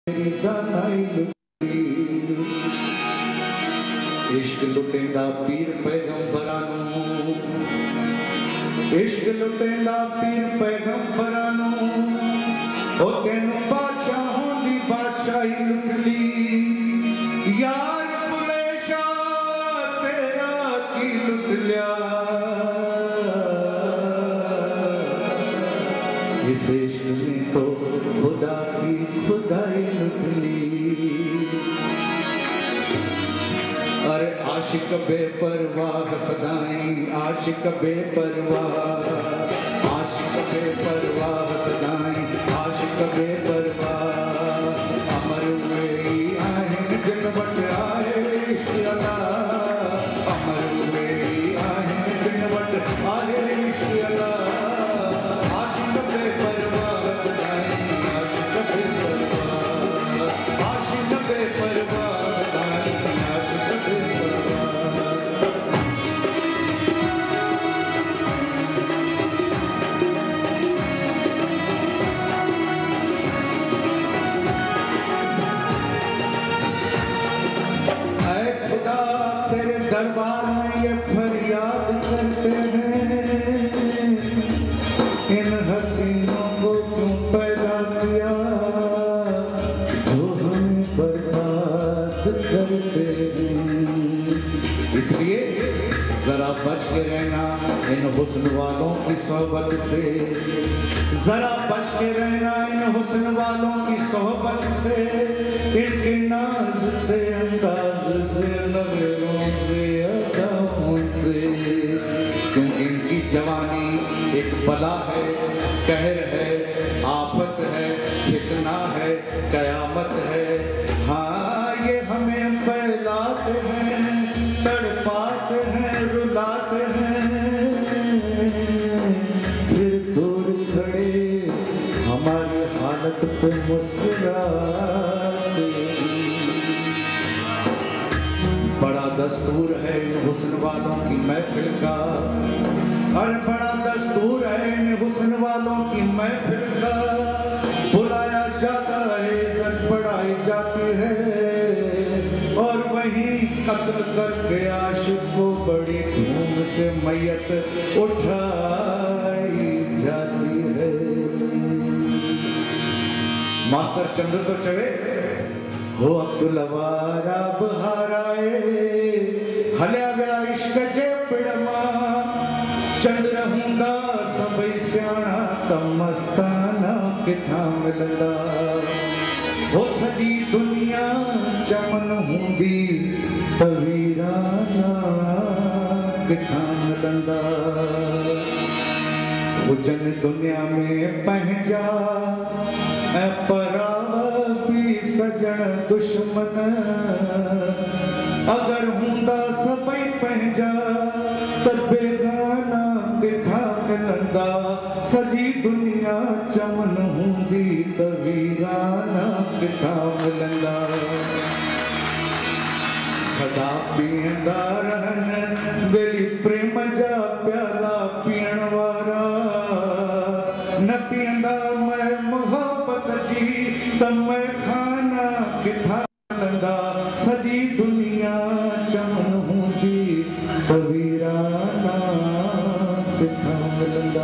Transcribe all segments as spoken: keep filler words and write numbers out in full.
इश्क लुटेंदा पीर पैगंबरां नूं, इश्क लुटेंदा पीर पैगंबरां नूं, ओ तैनूं बादशाहां दी बादशाही लुट ली। यार बुलेशा तेरा की लुट लिया, इस इश्क ने तो खुदा की खुदाई लुट ली। अरे आशिक बेपरवाह सदाई, आशिक बेपरवाह, आशिक बेपरवाह सदाई, आशिक बेपरवाह। अमर हुए आहिन जिन वट आए इश्क अला, अमर हुए आहिन जिन वट आए इश्क अला। आशिक बेपरवाह सदाई, आशिक बेपरवाह, आशिक बेपरवाह सदाई, आशिक बेपरवाह। ऐ खुदा तेरे दरबार में ये फरियाद करते हैं, इन हसीनों को क्यों पैदा किया जो हमें बर्बाद करते हैं। इसलिए जरा बच के रहना इन हुस्न वालों की सोहबत से, जरा बच के रहना इन हुस्न वालों की सोहबत से, इनके नाज से, अंदाज से, नजरों से, अदाओं से। क्योंकि इनकी जवानी एक बला है, कहर है, आफत है, फितना है, कयामत है। हाँ ये हमें बहलाते हैं, तड़पाते हैं, रुलाते हैं, फिर दूर खड़े हमारी हालत पे मुस्कुराते। बड़ा दस्तूर है इन हुस्न वालों की महफिल का, और बड़ा दस्तूर है इन हुस्न वालों की महफिल का। बुलाया जाता है, इज्जत बढ़ाई जाती है, और वहीं कत्ल करके आशिक को बड़ी धूम से मैयत उठाई जाती है। मास्टर चंद्र तो चवे हो अब्दुल वारा बहाराए, हलिया गया इश्क जे पिड़मा। चंद्र हुंदा सबई स्याणा तमस्ताना किथां मिलंदा, हो सॼी दुनिया चमन हुंदी तवीराना किथां मिलंदा। हुजन दुनिया में पंहिंजा ऐं परावा भी सजण दुश्मन, अगर हुंदा सबई पंहिंजा त बेगाना किथां मिलंदा। सॼी दुनिया चमन हूंदी त वीराना किथां मिलंदा। सदा पीअंदा रहनि बेली प्रेम जा प्याला पीअण वारा, न पीअंदा मैं मोहब्बत जी त मैं खाना किथां मिलंदा। सॼी दुनिया चमन हूंदी त वीराना किथां मिलंदा।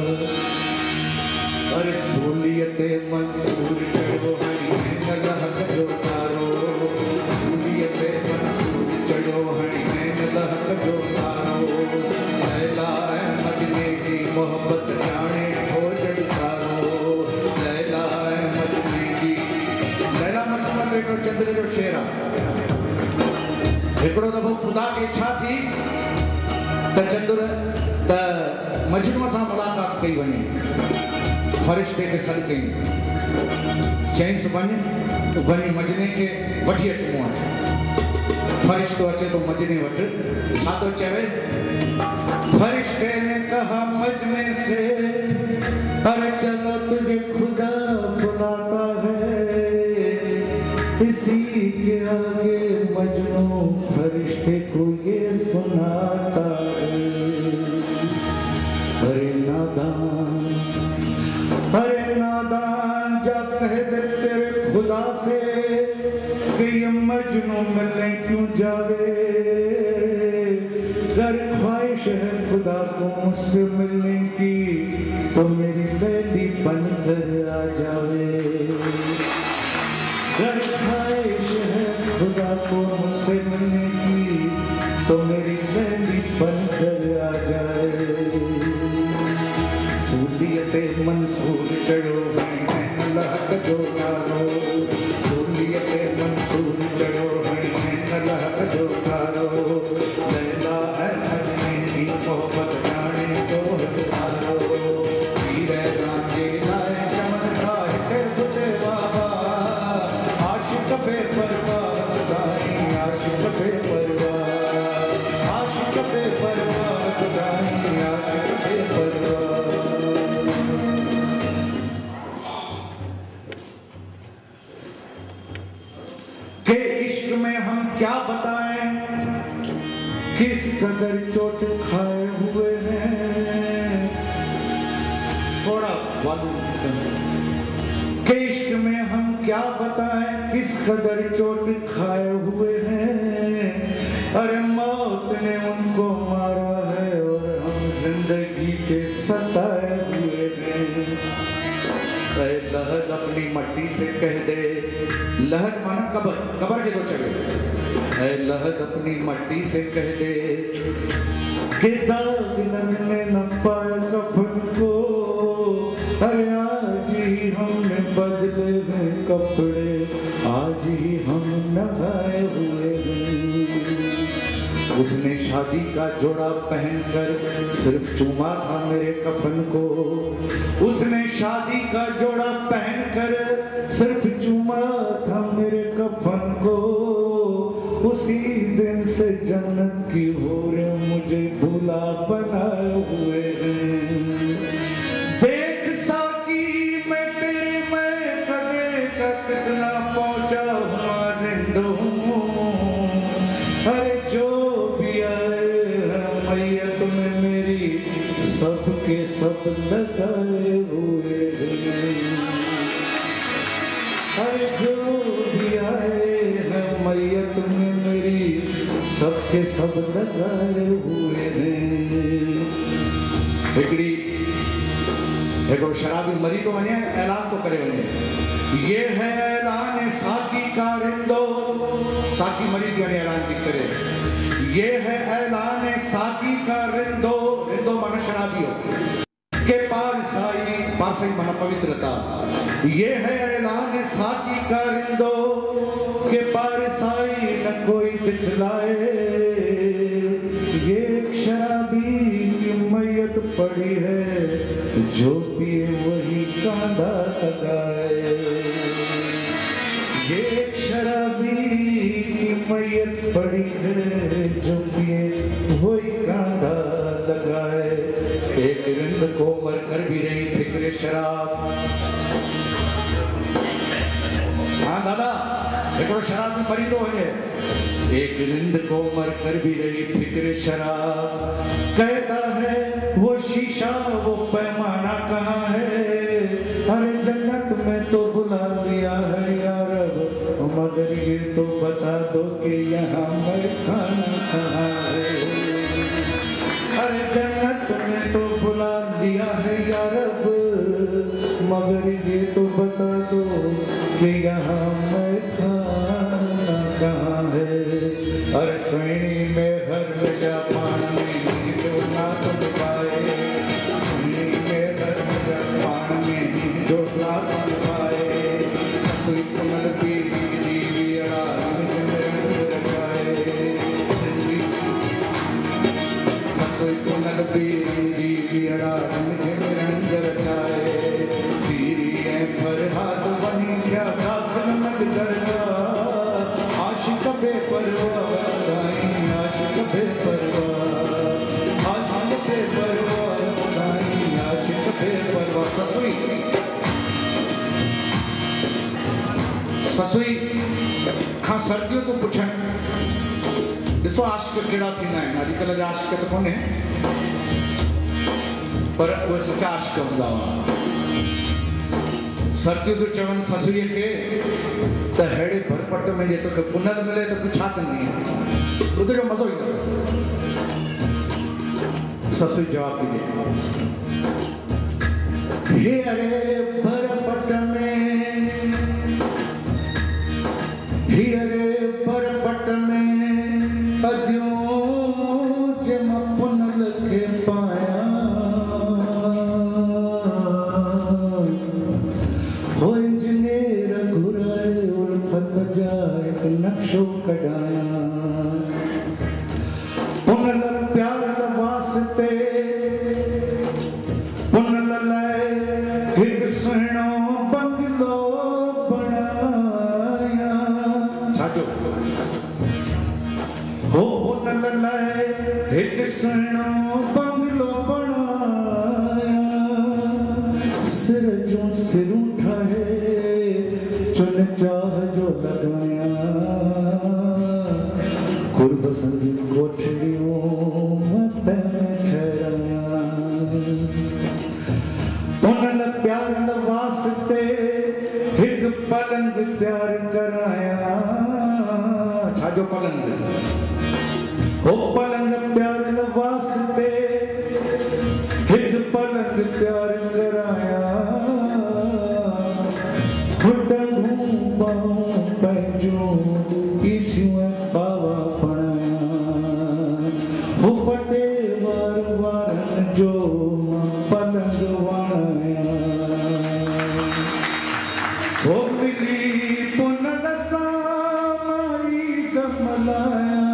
अरे सूलियत मंसूर चढ़ो हणी नैन लहक जो तारो, सूलियत मंसूर चढ़ो हणी नैन लहक जो तारो। लैला ऐं मजने की मोहब्बत ॼाणे खोजण सारो, लैला ऐं मजने की। लैला मजनू ते हिकिड़ो चंद्र जो शेर आहे। हिकिड़ो दफ़ो ख़ुदा खे इच्छा थी त चंद्र त मजनूअ सां मुलाक़ात कई वञे। फरिश्ते खे सॾु कई, चईंसि वञ वञी मजने खे वठी अच मूं वटि। फरिश्तो अचे तो मजने वटि, छा थो चवे? फरिश्ते ने कहा मजने से, अरे चलो तुझे खुदा बुलाता है। इसी के आगे मजनू फरिश्ते को ये सुनाता है। अरे नादान, अरे नादान, जा कह दे तेरे खुदा खुदा से कि ये मजनू मिलने क्यों जावे, गर ख्वाहिश है खुदा को मुझसे मिलने की तो मेरी बेटी बनकर आ जावे। गर ख्वाहिश है खुदा को मुझसे मिलने की तो मेरी बेटी बनकर आ जाए। सूलियते मंसूर चढ़ो लहक जो कारो, सूलियते मंसूर चढ़ो लहक जो कारो, लैला है मेरी मोहब्बत जाने तो सारो, हीरे रांझे लाए चमन खाए के बुझे बाबा, आशिक बेपरवाह सदाई आशिक बेपरवाह, आशिक बेपरवाह सदाई आशिक बेपरवाह। के इश्क में हम क्या बताएं किस कदर चोट खाए हुए हैं, थोड़ा के इश्क में हम क्या बताएं किस कदर चोट खाए हुए हैं। अरे मौत ने उनको मारा है और हम जिंदगी के सताए हुए हैं। लहद अपनी मट्टी से कह दे, लहद माना कबर, कबर के दो चढ़े, लहद अपनी मट्टी से कह दे कि दाग लगने न पाए कफन को, अरे आज ही हमने बदले हैं कपड़े, आज ही हम नहाए हुए हैं। उसने शादी का जोड़ा पहनकर सिर्फ चूमा था मेरे कफन को, उसने शादी का जोड़ा पहनकर सिर्फ चूमा था मेरे कफन को। उसी दिन से जन्नत की होरे मुझे दूल्हा बनाए हुए हैं। देख साकी मैं तेरी मैं कदे का कितना पहुंचा हुआ रिंदो, अरे जो भी आए मैयत में मेरी सबके सब लगाए हुए हैं। अरे जो भी आए हैं मैयत में मेरी सबके सब लगाए हुए हैं। हिकड़ी हिकड़ो शराबी मरी तो वने ऐलान तो करे वने, ये है ऐलान साकी का रिंदो, साकी मरी थी वने ऐलान थी करे, ये है ऐलान साकी का रिंदो, रिंदो माना शराबी हो के पारसाई, पारसाई माना पवित्रता। ये है ऐलान साकी का रिंदो के पारसाई न कोई दिखलाए, ये एक शराबी की मैयत पड़ी है जो पिए वही कांधा लगाए। ये एक शराबी की मैयत पड़ी है जो पिए वही कांधा लगाए। एक रिंद को मरकर भी रही फिक्र शराब, हाँ दादा एक शराब में मरी तो है। एक रिंद को मरकर भी रही फिक्र शराब, कहता है वो शीशा वो पैमाना कहाँ है, अरे जन्नत में तो बुला दिया है यार, मगर ये तो बता दो कि यहाँ मैं खाना कहाँ है। अरे जन्नत में तो बुला दिया है यार, मगर ये तो बता दो कि यहाँ मैं खाना कहाँ है। अरे सैनी में हर लगा पानी जो ना तुम पाए, सैनी में हर लगा पानी जो ना तुम पाए, ससुई कमल की दीवी अड़ा रखाए, ससुई कमल की दीवी अड़ा रंग रखाए, सीरी है पर हाथ बनी क्या काखन मत करता, आशिक बेपरवाह सदाई आशिक बेपरवाह, आशिक बेपरवाह सदाई आशिक बेपरवाह। ससुई ससुई खां सर्दियों तो पुछण ॾिसो आशिक कहिड़ा थींदा आहिनि। अॼुकल्ह जा आशिक त कोन्हे पर उहे सचा आशिक हूंदा हुआ। सरतियूं तो चवन ससुरीअ खे त हेड़े भरपट में जे तोखे पुनर मिले त तूं छा कंदी ॿुध जो मज़ो ईंदो। ससु जवाब थी ॾे हे अरे भरपट में हे अरे भरपट में अजो जे मां पुनर खे पाया हो इंजीनियर घुराए उल्फत जा एक नक्शो कढाया पुनर प्यार द वास्ते पुनर लाए एक सुहिणो बंगलो बनाया छाजो हो पुनर लाए एक सुहिणो बंगलो बनाया सिर जो सिरूं ठाहे चुन चाह जो लगाया कुर्ब संजी कोठड़ियों मत में ठहराया पुनल प्यार न वास्ते एक पलंग तैयार कराया छाजो पलंग हो पलंग प्यार न वास्ते एक पलंग तैयार कराया खुटंगू पाऊं पैजो ईसियों बावा पढ़ाया हो पटे वार वारन जो पलंग वाया हो मिली पुनल सामारी कमलाया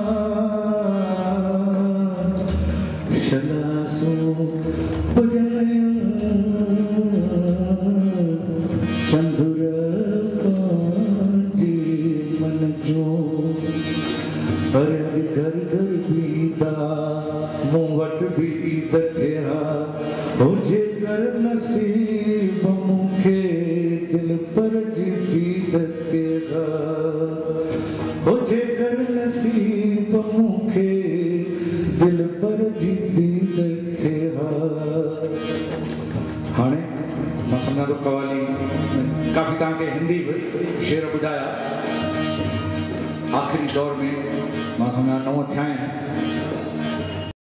शलासो बुझाया चंदुर पांजी मन जो हर घर घर बीता मूं वट भी दथिया हो जे कर नसीब मूंखे दिल पर जी दथिया हो जे कर नसीब मूंखे दिल पर जी दथिया हाणे मां सम्झां थो कवाली काफ़ी तव्हांखे हिंदी शेर ॿुधाया आख़िरी दौर में मां सम्झां नव थिया आहिनि